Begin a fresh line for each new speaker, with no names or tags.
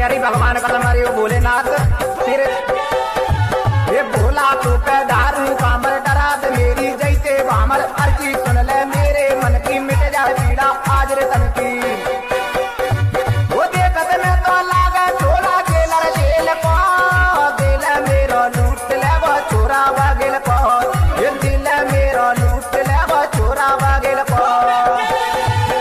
अरे भगवान का मारे भोलेनाथ तेरे ये भोला तो पैदारू कामर डरा दे मेरी जैसे बामर अर्जी सुन ले मेरे मन की मिट जाए पीड़ा आज रे तन की वो देखत में तो लागे छोरा जेलर जेल को दिल मेरो लूट ले वो छोरा बगल को